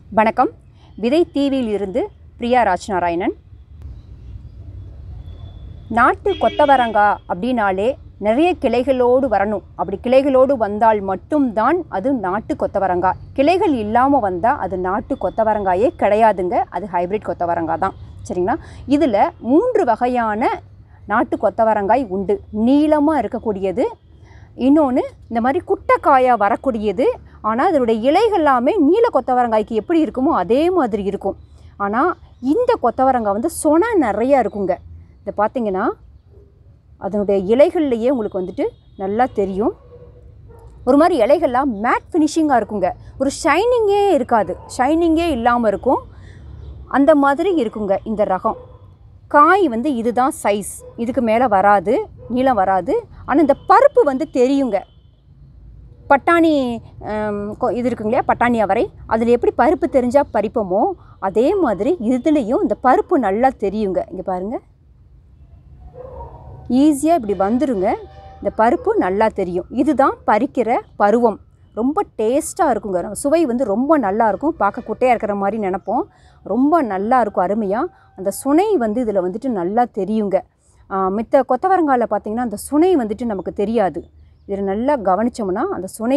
வணக்கம். விதை தீவியில் இருந்து பிரியா ராஜ்நாராயணன். நாட்டு கொத்தவரங்காய் அப்படின்னாலே நிறைய கிளைகளோடு வரணும். அப்படி கிளைகளோடு வந்தால் மட்டும்தான் அது நாட்டு கொத்தவரங்காய். கிளைகள் இல்லாமல் வந்தால் அது நாட்டு கொத்தவரங்காயே கிடையாதுங்க. அது ஹைப்ரிட் கொத்தவரங்காய் தான். சரிங்களா? இதில் 3 வகையான நாட்டு கொத்தவரங்காய் உண்டு. நீளமாக இருக்கக்கூடியது, இன்னொன்று இந்த மாதிரி குட்டைக்காயாக வரக்கூடியது. ஆனால் அதனுடைய இலைகள் எல்லாமே நீல கொத்தவரங்காய்க்கு எப்படி இருக்குமோ அதே மாதிரி இருக்கும். ஆனால் இந்த கொத்தவரங்காய் வந்து சொனை நிறையா இருக்குங்க. இதை பார்த்திங்கன்னா அதனுடைய இலைகள்லையே உங்களுக்கு நல்லா தெரியும். ஒரு மாதிரி இலைகள்லாம் மேட் ஃபினிஷிங்காக இருக்குங்க. ஒரு ஷைனிங்கே இருக்காது, ஷைனிங்கே இல்லாமல் இருக்கும். அந்த மாதிரி இருக்குங்க இந்த ரகம். காய் இதுதான் சைஸ், இதுக்கு மேலே வராது, நீளம் வராது. ஆனால் இந்த பருப்பு தெரியுங்க. பட்டாணி இது இருக்குங்க இல்லையா, பட்டாணி அவரை, அதில் எப்படி பருப்பு தெரிஞ்சால் பறிப்போமோ அதே மாதிரி இதுலேயும் இந்த பருப்பு நல்லா தெரியுங்க. இங்கே பாருங்கள், ஈஸியாக இப்படி வந்துருங்க. இந்த பருப்பு நல்லா தெரியும். இதுதான் பறிக்கிற பருவம். ரொம்ப டேஸ்ட்டாக இருக்குங்க. சுவை ரொம்ப நல்லாயிருக்கும். பார்க்க குட்டையாக இருக்கிற மாதிரி நினைப்போம், ரொம்ப நல்லா இருக்கும், அருமையாக. அந்த சுனை இதில் நல்லா தெரியுங்க. மித்த கொத்தவரங்காயில் பார்த்திங்கன்னா அந்த சுனை நமக்கு தெரியாது. இதில் நல்லா கவனித்தோம்னா அந்த சுனை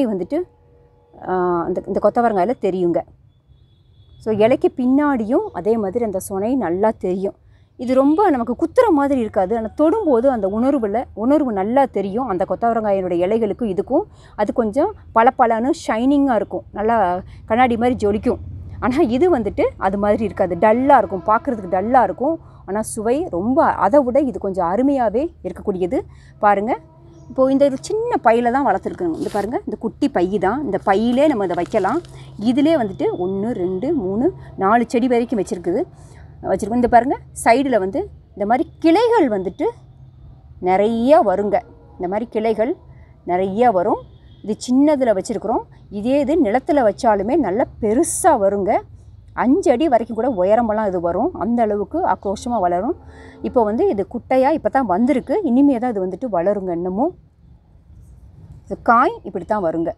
இந்த கொத்தவரங்காயில் தெரியுங்க. ஸோ இலைக்கு பின்னாடியும் அதே மாதிரி அந்த சுனை நல்லா தெரியும். இது ரொம்ப நமக்கு குத்துற மாதிரி இருக்காது, ஆனால் தொடும்போது அந்த உணர்வு நல்லா தெரியும். அந்த கொத்தவரங்காயினுடைய இலைகளுக்கும் இதுக்கும் அது கொஞ்சம் பளபளன்னு ஷைனிங்காக இருக்கும், நல்லா கண்ணாடி மாதிரி ஜொலிக்கும். ஆனால் இது அது மாதிரி இருக்காது, டல்லாக இருக்கும், பார்க்குறதுக்கு டல்லாக இருக்கும். ஆனால் சுவை ரொம்ப அதை விட இது கொஞ்சம் அருமையாகவே இருக்கக்கூடியது. பாருங்கள், இப்போது இந்த ஒரு சின்ன பையில் தான் வளர்த்துருக்குங்க. இந்த பாருங்கள், இந்த குட்டி பை தான். இந்த பையிலே நம்ம இதை வைக்கலாம். இதிலே 1 2 3 4 செடி வரைக்கும் வச்சுருக்கோம். இந்த பாருங்கள், சைடில் இந்த மாதிரி கிளைகள் நிறையா வருங்க. இந்த மாதிரி கிளைகள் நிறையா வரும். இது சின்னதில் வச்சுருக்குறோம். இதே இது நிலத்தில் வச்சாலுமே நல்லா பெருசாக வருங்க. 5 அடி வரைக்கும் கூட உயரமெல்லாம் இது வரும். அந்த அளவுக்கு ஆக்ரோஷமாக வளரும். இப்போ இது குட்டையாக இப்போ தான் வந்திருக்கு. இனிமே தான் இது வளருங்க. இன்னமும் இது காய் இப்படி தான் வருங்க.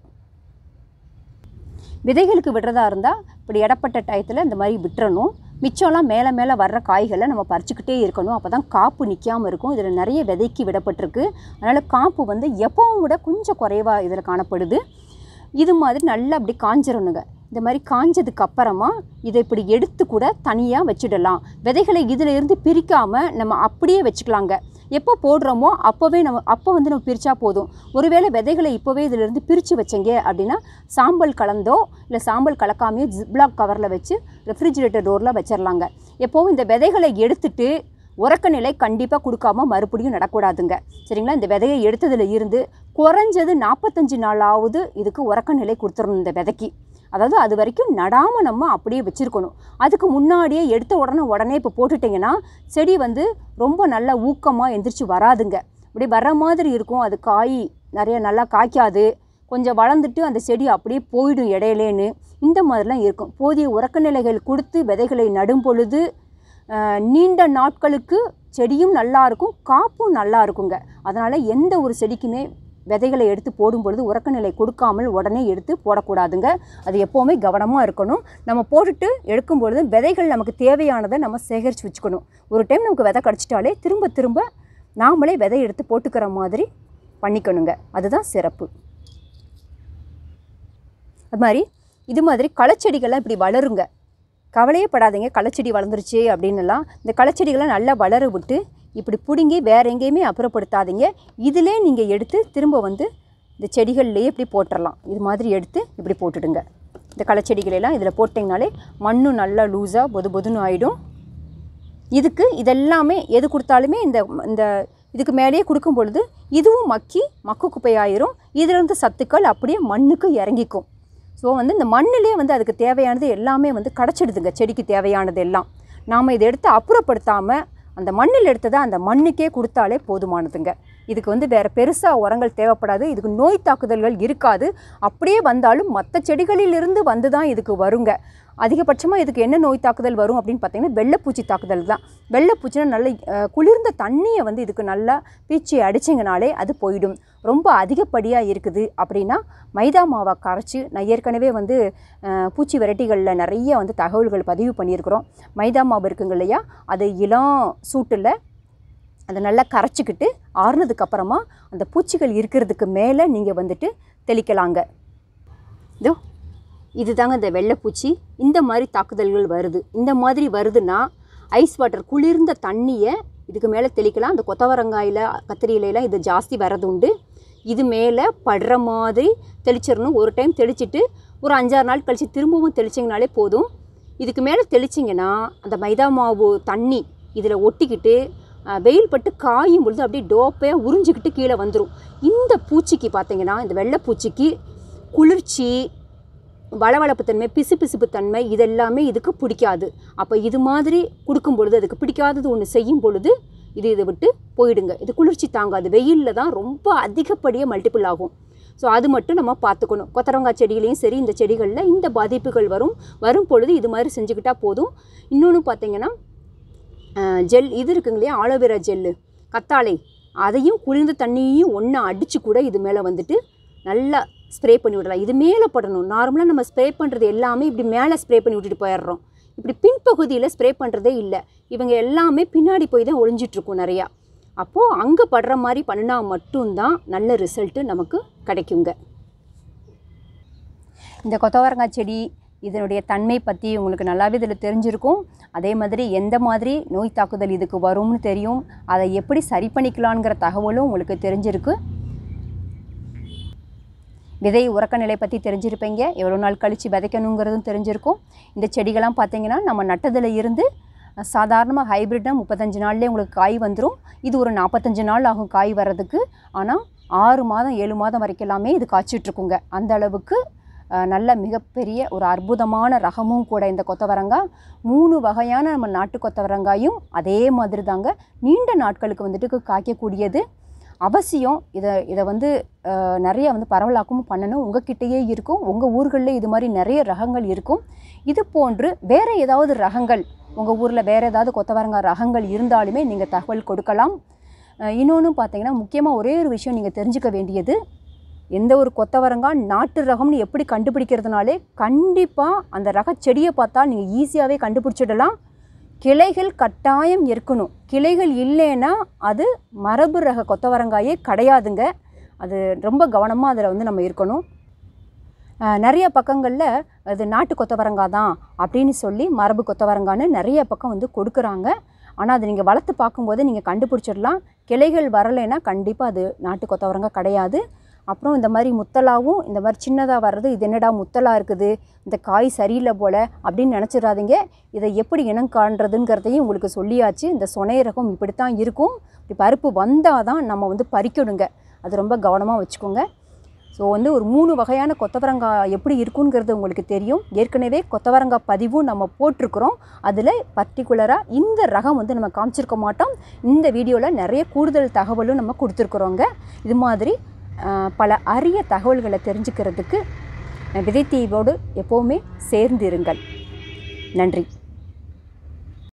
விதைகளுக்கு விடுறதா இருந்தால் இப்படி இடப்பட்ட டயத்தில் இந்த மாதிரி விட்டுறணும். மிச்சம்லாம் மேலே மேலே வர்ற காய்களை நம்ம பறிச்சுக்கிட்டே இருக்கணும். அப்போ தான் காப்பு நிற்காமல் இருக்கும். இதில் நிறைய விதைக்கு விடப்பட்டிருக்கு. அதனால் காப்பு எப்பவும் விட கொஞ்சம் குறைவாக இதில் காணப்படுது. இது மாதிரி நல்லா அப்படி காஞ்சிடணுங்க. இந்த மாதிரி காஞ்சதுக்கு அப்புறமா இதை இப்படி எடுத்து கூட தனியாக வச்சிடலாம். விதைகளை இதில் இருந்து பிரிக்காமல் நம்ம அப்படியே வச்சுக்கலாங்க. எப்போ போடுறோமோ அப்போவே நம்ம பிரித்தா போதும். ஒருவேளை விதைகளை இப்போவே இதிலேருந்து பிரித்து வச்சங்க அப்படின்னா சாம்பல் கலந்தோ இல்லை சாம்பல் கலக்காமையோ ஜிப்லாக் கவரில் வச்சு ரெஃப்ரிஜிரேட்டர் டோரில் வச்சிடலாங்க. எப்போவும் இந்த விதைகளை எடுத்துட்டு உறக்க நிலை கண்டிப்பாக கொடுக்காம மறுபடியும் நடக்கூடாதுங்க. சரிங்களா? இந்த விதையை எடுத்ததில் இருந்து குறைஞ்சது 45 நாளாவது இதுக்கு உறக்க நிலை கொடுத்துடணும் இந்த விதைக்கு. அதாவது அது வரைக்கும் நடாமல் நம்ம அப்படியே வச்சுருக்கணும். அதுக்கு முன்னாடியே எடுத்த உடனே இப்போ போட்டுட்டிங்கன்னா செடி ரொம்ப நல்லா ஊக்கமாக எந்திரிச்சு வராதுங்க. இப்படி வர்ற மாதிரி இருக்கும். அது காய் நிறைய நல்லா காய்க்காது, கொஞ்சம் வளர்ந்துட்டு அந்த செடி அப்படியே போயிடும் இடையிலேன்னு. இந்த மாதிரிலாம் இருக்கும். போதிய உறக்க நிலைகள் கொடுத்து விதைகளை நடும் பொழுது நீண்ட நாட்களுக்கு செடியும் நல்லா இருக்கும், காப்பும் நல்லா இருக்குங்க. அதனால் எந்த ஒரு செடிக்குமே விதைகளை எடுத்து போடும்பொழுது உறக்க நிலை கொடுக்காமல் உடனே எடுத்து போடக்கூடாதுங்க. அது எப்போவுமே கவனமாக இருக்கணும். நம்ம போட்டுட்டு எடுக்கும்பொழுது விதைகள் நமக்கு தேவையானதை நம்ம சேகரித்து வச்சுக்கணும். ஒரு டைம் நமக்கு விதை கிடச்சிட்டாலே திரும்ப நாமளே விதை எடுத்து போட்டுக்கிற மாதிரி பண்ணிக்கணுங்க. அதுதான் சிறப்பு. அது மாதிரி இது மாதிரி களச்செடிகள்லாம் இப்படி வளருங்க. கவலையே படாதீங்க, களச்செடி வளர்ந்துருச்சு அப்படின்னுலாம். இந்த களச்செடிகளை நல்லா வளர விட்டு இப்படி பிடுங்கி வேறு எங்கேயுமே அப்புறப்படுத்தாதீங்க. இதிலே நீங்கள் எடுத்து திரும்ப இந்த செடிகள்லேயே இப்படி போட்டுடலாம். இது மாதிரி எடுத்து இப்படி போட்டுடுங்க. இந்த களச்செடிகளெல்லாம் இதில் போட்டிங்கனாலே மண்ணும் நல்லா லூஸாக பொதுன்னு ஆகிடும். இதெல்லாமே எது கொடுத்தாலுமே இந்த இதுக்கு மேலேயே கொடுக்கும் பொழுது இதுவும் மக்கு குப்பையாயிரும். இதிலிருந்து சத்துக்கள் அப்படியே மண்ணுக்கு இறங்கிக்கும். ஸோ இந்த மண்ணிலே அதுக்கு தேவையானது எல்லாமே கிடச்சிடுதுங்க. செடிக்கு தேவையானது எல்லாம் நாம் இதை எடுத்து அப்புறப்படுத்தாமல் அந்த மண்ணில் எடுத்ததை அந்த மண்ணுக்கே கொடுத்தாலே போதுமானதுங்க. இதுக்கு வந்து வேறு பெருசாக உரங்கள் தேவைப்படாது. இதுக்கு நோய் தாக்குதல்கள் இருக்காது. அப்படியே வந்தாலும் மற்ற செடிகளிலிருந்து வந்து தான் இதுக்கு வருங்க. அதிகபட்சமாக இதுக்கு என்ன நோய் தாக்குதல் வரும் அப்படின்னு பார்த்தீங்கன்னா வெள்ளைப்பூச்சி தாக்குதல் தான். வெள்ளைப்பூச்சினா நல்ல குளிர்ந்த தண்ணியை வந்து இதுக்கு நல்லா பீச்சி அடிச்சிங்கனாலே அது போயிடும். ரொம்ப அதிகப்படியாக இருக்குது அப்படின்னா மைதா மாவை கரைச்சி, நான் ஏற்கனவே வந்து பூச்சி வெரைட்டிகளில் நிறைய வந்து தகவல்கள் பதிவு பண்ணியிருக்கிறோம். மைதா மாவு இருக்குங்க இல்லையா, அது இளம் சூட்டில் அதை நல்லா கரைச்சிக்கிட்டு ஆறுனதுக்கப்புறமா அந்த பூச்சிகள் இருக்கிறதுக்கு மேலே நீங்கள் வந்துட்டு தெளிக்கலாங்க. இது தாங்க இந்த வெள்ளைப்பூச்சி. இந்த மாதிரி தாக்குதல்கள் வருது. இந்த மாதிரி வருதுன்னா ஐஸ் வாட்டர், குளிர்ந்த தண்ணியை இதுக்கு மேலே தெளிக்கலாம். அந்த கொத்தவரங்காயில், கத்திரியிலலாம் இது ஜாஸ்தி வரது உண்டு. இது மேலே படுற மாதிரி தெளிச்சிடணும். ஒரு டைம் தெளிச்சிட்டு ஒரு 5-6 நாள் கழித்து திரும்பவும் தெளிச்சிங்கனாலே போதும். இதுக்கு மேலே தெளிச்சிங்கன்னா அந்த மைதா மாவு தண்ணி இதில் ஒட்டிக்கிட்டு வெயில் பட்டு காயும் பொழுது அப்படியே டோப்பையாக உறிஞ்சிக்கிட்டு கீழே வந்துடும். இந்த பூச்சிக்கு பார்த்திங்கன்னா, இந்த வெள்ளைப்பூச்சிக்கு குளிர்ச்சி, வளவளப்பு தன்மை, பிசுபிசுப்பு தன்மை இதெல்லாமே இதுக்கு பிடிக்காது. அப்போ இது மாதிரி கொடுக்கும் பொழுது, அதுக்கு பிடிக்காதது ஒன்று செய்யும் பொழுது இதை விட்டு போயிடுங்க. இது குளிர்ச்சி தாங்காது. வெயிலில் தான் ரொம்ப அதிகப்படியாக மல்டிபிள் ஆகும். ஸோ அது மட்டும் நம்ம பார்த்துக்கணும். கொத்தரங்காய் செடிகளையும் சரி, இந்த செடிகளில் இந்த பாதிப்புகள் வரும் பொழுது இது மாதிரி செஞ்சுக்கிட்டால் போதும். இன்னொன்று பார்த்திங்கன்னா ஜெல் இது இருக்குங்க இல்லையா, ஆலோவேரா ஜெல்லு, கத்தாழை, அதையும் குளிர்ந்த தண்ணியையும் ஒன்றா அடித்து கூட இது மேலே வந்துட்டு நல்லா ஸ்ப்ரே பண்ணி விடலாம். இது மேலே படணும். நார்மலாக நம்ம ஸ்ப்ரே பண்ணுறது எல்லாமே இப்படி மேலே ஸ்ப்ரே பண்ணி விட்டுட்டு போயிடுறோம். இப்படி பின்பகுதியில் ஸ்ப்ரே பண்ணுறதே இல்லை. இவங்க எல்லாமே பின்னாடி போய் தான் ஒளிஞ்சிட்ருக்கும் நிறையா. அப்போது அங்கே படுற மாதிரி பண்ணினா மட்டும்தான் நல்ல ரிசல்ட்டு நமக்கு கிடைக்குங்க. இந்த கொத்தவரங்காய் செடி இதனுடைய தன்மை பற்றி உங்களுக்கு நல்லாவே இதில் தெரிஞ்சிருக்கும். அதே மாதிரி எந்த மாதிரி நோய் தாக்குதல் இதுக்கு வரும்னு தெரியும். அதை எப்படி சரி பண்ணிக்கலாங்கிற தகவலும் உங்களுக்கு தெரிஞ்சிருக்கு. விதை உறக்க நிலை பற்றி தெரிஞ்சிருப்பீங்க. எவ்வளோ நாள் கழித்து விதைக்கணுங்கிறதும் தெரிஞ்சிருக்கும். இந்த செடிகள்லாம் பார்த்திங்கன்னா நம்ம நட்டதில் இருந்து சாதாரணமாக ஹைப்ரிட்னா 35 நாள்லேயே உங்களுக்கு காய் வந்துடும். இது ஒரு 45 நாள் ஆகும் காய் வர்றதுக்கு. ஆனால் 6 மாதம் 7 மாதம் வரைக்கெல்லாமே இது காய்ச்சிட்ருக்குங்க. அந்த அளவுக்கு நல்ல மிகப்பெரிய ஒரு அற்புதமான ரகமும் கூட இந்த கொத்தவரங்காய். 3 வகையான நம்ம நாட்டு கொத்தவரங்காயும் அதே மாதிரி தாங்க நீண்ட நாட்களுக்கு வந்துட்டு காய்க்கக்கூடியது. அவசியம் இதை வந்து நிறைய வந்து பரவலாக்கமும் பண்ணணும். உங்கள்கிட்டயே இருக்கும், உங்கள் ஊர்களில் இது மாதிரி நிறைய ரகங்கள் இருக்கும். இது போன்று வேறு ஏதாவது ரகங்கள், உங்கள் ஊரில் வேறு ஏதாவது கொத்தவரங்காய் ரகங்கள் இருந்தாலுமே நீங்கள் தகவல் கொடுக்கலாம். இன்னொன்று பார்த்தீங்கன்னா, முக்கியமாக ஒரே ஒரு விஷயம் நீங்கள் தெரிஞ்சுக்க வேண்டியது, எந்த ஒரு கொத்தவரங்காய் நாட்டு ரகம்னு எப்படி கண்டுபிடிக்கிறதுனாலே கண்டிப்பாக அந்த ரக செடியை பார்த்தா நீங்கள் ஈஸியாகவே கண்டுபிடிச்சிடலாம். கிளைகள் கட்டாயம் இருக்கணும். கிளைகள் இல்லைன்னா அது மரபு ரக கொத்தவரங்காயே கிடையாதுங்க. அது ரொம்ப கவனமாக அதில் வந்து நம்ம இருக்கணும். நிறைய பக்கங்களில் அது நாட்டு கொத்தவரங்காய் தான் அப்படின்னு சொல்லி மரபு கொத்தவரங்கான்னு நிறைய பக்கம் வந்து கொடுக்குறாங்க. ஆனால் அது நீங்கள் வளர்த்து பார்க்கும்போது நீங்கள் கண்டுபிடிச்சிடலாம். கிளைகள் வரலைன்னா கண்டிப்பாக அது நாட்டு கொத்தவரங்காய் கிடையாது. அப்புறம் இந்த மாதிரி முத்தலாவும் இந்த மாதிரி சின்னதாக வர்றது, இது என்னடா முத்தலா இருக்குது, இந்த காய் சரியில்லை போல் அப்படின்னு நினச்சிடாதீங்க. இதை எப்படி இனம் காண்றதுங்கிறதையும் உங்களுக்கு சொல்லியாச்சு. இந்த சொனை ரகம் இப்படித்தான் இருக்கும். இப்படி பருப்பு வந்தால் தான் நம்ம வந்து பறிக்கணுங்க. அது ரொம்ப கவனமாக வச்சுக்கோங்க. ஸோ வந்து ஒரு 3 வகையான கொத்தவரங்காய் எப்படி இருக்குங்கிறது உங்களுக்கு தெரியும். ஏற்கனவே கொத்தவரங்காய் பதிவும் நம்ம போட்டிருக்கிறோம். அதில் பர்டிகுலராக இந்த ரகம் வந்து நம்ம காமிச்சிருக்க மாட்டோம். இந்த வீடியோவில் நிறைய கூடுதல் தகவலும் நம்ம கொடுத்துருக்குறோங்க. இது மாதிரி பல அரிய தகவல்களை தெரிஞ்சுக்கிறதுக்கு விதை தீவோடு எப்போவுமே சேர்ந்து இருங்கள். நன்றி.